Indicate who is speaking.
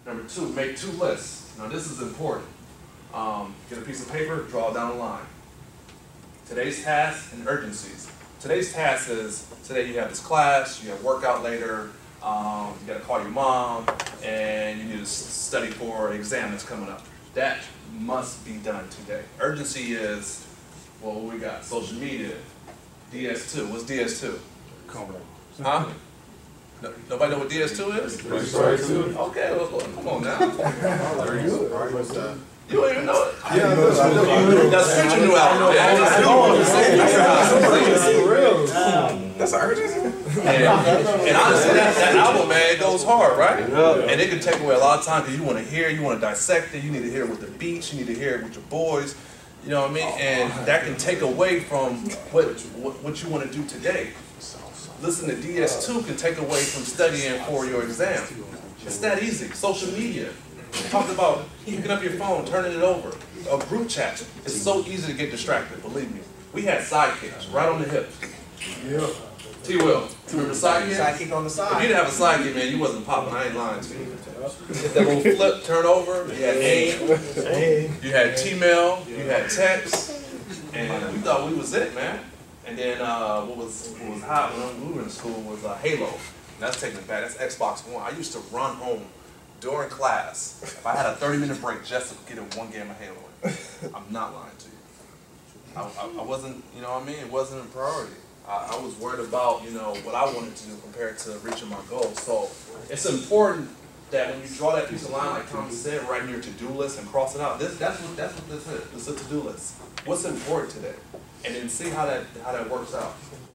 Speaker 1: Number 2, make 2 lists. Now this is important. Get a piece of paper, draw down a line. Today's tasks and urgencies. Today's task is, today you have this class, you have workout later, you gotta call your mom, and you need to study for an exam that's coming up. That must be done today. Urgency is, well, what we got? Social media, DS2. What's DS2? Huh? Nobody know what DS2 is? Okay, well, come on now. You don't even know it? Yeah, that's such a new album, man. That's urgency. And honestly, that album, man, it goes hard, right? And it can take away a lot of time because you want to hear, you want to dissect it, you need to hear it with the beats, you need to hear it with your boys, you know what I mean? And that can take away from what you want to do today. Listen to DS2 can take away from studying for your exam. It's that easy. Social media. Talk about picking up your phone, turning it over. A group chat. It's so easy to get distracted, believe me. We had sidekicks right on the hip. Yeah. T-Will, remember sidekick?
Speaker 2: Sidekick on the side.
Speaker 1: If you didn't have a sidekick, man, you wasn't popping. I ain't lying to you. Hit that little flip, turn over. You had AIM. You had T-mail. You had text. And we thought we was it, man. And then what was hot when we were in school was Halo. And that's taking it back. That's Xbox One. I used to run home during class if I had a 30-minute break just to get one game of Halo in. I'm not lying to you. I wasn't, you know what I mean? It wasn't a priority. I was worried about, you know, what I wanted to do compared to reaching my goals. So it's important that when you draw that piece of line, like Tommy said, write in your to-do list and cross it out. That's what this is. It's a to-do list. What's important today? And then see how that works out.